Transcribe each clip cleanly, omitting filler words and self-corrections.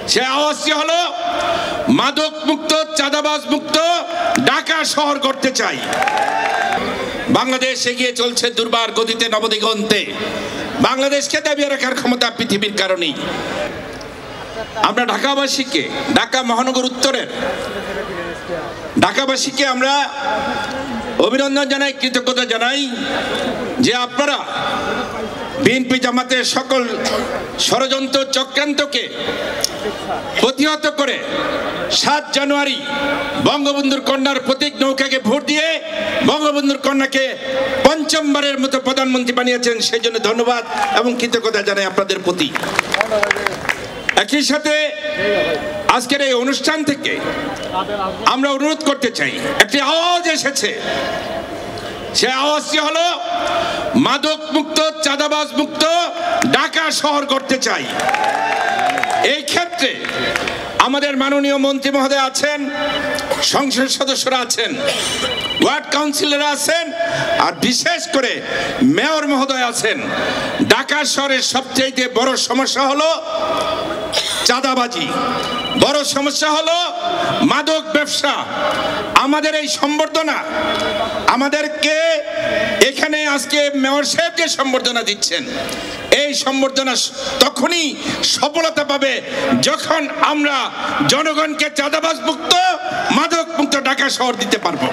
সে আওয়াজটি হলো মাদক মুক্ত, চাঁদাবাজ মুক্ত ঢাকা শহর করতে চাই। বাংলাদেশ এগিয়ে চলছে দুর্বার গতিতে নবদিগন্তে। বাংলাদেশকে দাবিয়ে রাখার ক্ষমতা পৃথিবীর কারণেই। আমরা ঢাকাবাসীকে, ঢাকা মহানগর উত্তরের ঢাকাবাসীকে আমরা অভিনন্দন জানাই, কৃতজ্ঞতা জানাই যে আপনারা বিএনপি জামাতের সকল ষড়যন্ত্র চক্রান্তকে প্রতিহত করে ৭ জানুয়ারি বঙ্গবন্ধুর কন্যার প্রতীক নৌকাকে ভোট দিয়ে বঙ্গবন্ধুর কন্যাকে পঞ্চমবারের মতো প্রধানমন্ত্রী বানিয়েছেন। সেই জন্য ধন্যবাদ এবং কৃতজ্ঞতা জানাই আপনাদের প্রতি। একই সাথে আজকের এই অনুষ্ঠান থেকে আমরা অনুরোধ করতে চাই, একটি আওয়াজ এসেছে, সে আওয়াজটি হলো মাদক মুক্ত, চাঁদাবাজ মুক্ত ঢাকা শহর করতে চাই। এই ক্ষেত্রে আমাদের মাননীয় মন্ত্রী মহোদয় আছেন, সংসদ সদস্যরা আছেন, ওয়ার্ড কাউন্সিলররা আছেন, আর বিশেষ করে মেয়র মহোদয় আছেন। ঢাকা শহরের সবচেয়ে বড় সমস্যা হলো চাঁদাবাজি, বড় সমস্যা হলো মাদক ব্যবসা। আমাদের এই সম্বর্ধনা, আমাদেরকে এখানে আজকে মেয়র সাহেব যে সম্বর্ধনা দিচ্ছেন, এই সম্বর্ধনা তখনই সফলতা পাবে যখন আমরা জনগণকে চাঁদাবাজ মুক্ত, মাদক মুক্ত ঢাকা শহর দিতে পারবো।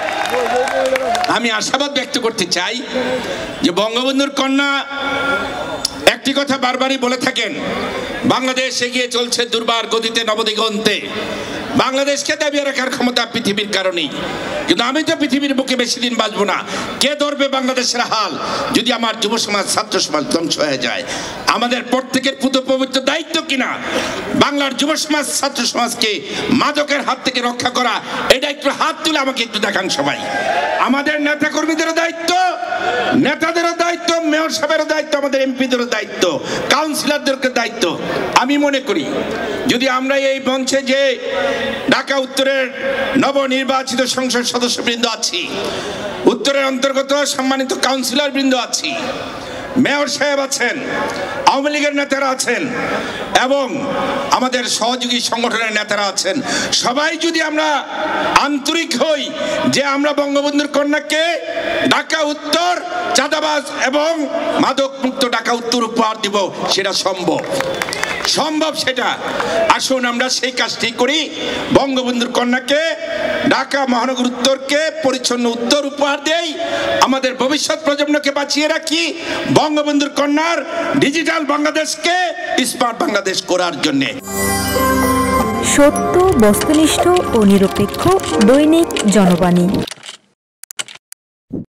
আমি আশাবাদ ব্যক্ত করতে চাই যে বঙ্গবন্ধুর কন্যা একটি কথা বারবারই বলে থাকেন, বাংলাদেশ এগিয়ে চলছে দুর্বার গতিতে নবদিগন্তে। বাংলাদেশকে দাবিয়ে রাখার ক্ষমতা পৃথিবীর কারণেই। কিন্তু আমি তো পৃথিবীর বুকে বেশি দিন বাঁচবো না। কে ধরবে বাংলাদেশের হাল যদি আমার যুব সমাজ, ছাত্র সমাজ ধ্বংস হয়ে যায়? আমাদের প্রত্যেকের পবিত্র দায়িত্ব কিনা বাংলার যুব সমাজ, ছাত্র সমাজকে মাদকের হাত থেকে রক্ষা করা? এটা একটু হাত তুলে আমাকে একটু দেখান সবাই। আমাদের নেতা কর্মীদেরও দায়িত্ব, নেতাদেরও দায়িত্ব, মেয়র সাহেবেরও দায়িত্ব, আমাদের এমপিদেরও দায়িত্ব, কাউন্সিলরদেরকে দায়িত্ব। আমি মনে করি যদি আমরা এই মঞ্চে যে ঢাকা উত্তরের নবনির্বাচিত সংসদ সদস্যবৃন্দ আছি, উত্তরের অন্তর্গত সম্মানিত কাউন্সিলর বৃন্দ আছি, মেয়র সাহেব আছেন, আওয়ামী লীগের নেতারা আছেন এবং আমাদের সহযোগী সংগঠনের নেতারা আছেন, সবাই যদি আমরা আন্তরিক হই যে আমরা বঙ্গবন্ধুর কন্যাকে ঢাকা উত্তর চাঁদাবাজ এবং মাদক মুক্ত ঢাকা উত্তর উপহার দিব, সেটা সম্ভব। সেটা আসুন আমরা সেই কাজটি করি। বঙ্গবন্ধুর কন্যাকে, ঢাকা মহানগর উত্তরকে পরিচ্ছন্ন উত্তর উপহার দেই, আমাদের ভবিষ্যৎ প্রজন্মকে বাঁচিয়ে রাখি বঙ্গবন্ধুর কন্যার ডিজিটাল বাংলাদেশকে স্মার্ট বাংলাদেশ করার জন্য। সত্য, বস্তুনিষ্ঠ ও নিরপেক্ষ দৈনিক জনবাণী।